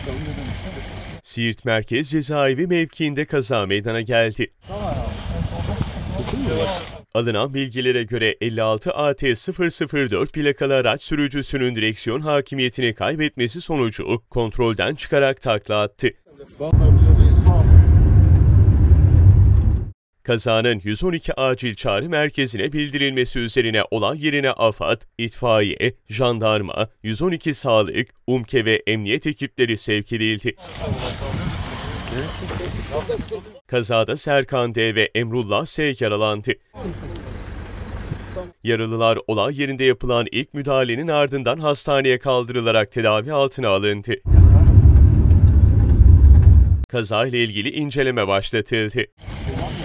Siirt Merkez Cezaevi mevkiinde kaza meydana geldi. Alınan bilgilere göre 56 AT 004 plakalı araç sürücüsünün direksiyon hakimiyetini kaybetmesi sonucu kontrolden çıkarak takla attı. Kazanın 112 acil çağrı merkezine bildirilmesi üzerine olay yerine AFAD, itfaiye, jandarma, 112 sağlık, UMKE ve emniyet ekipleri sevk edildi. Kazada Serkan D ve Emrullah S yaralandı. Yaralılar olay yerinde yapılan ilk müdahalenin ardından hastaneye kaldırılarak tedavi altına alındı. Kazayla ilgili inceleme başlatıldı.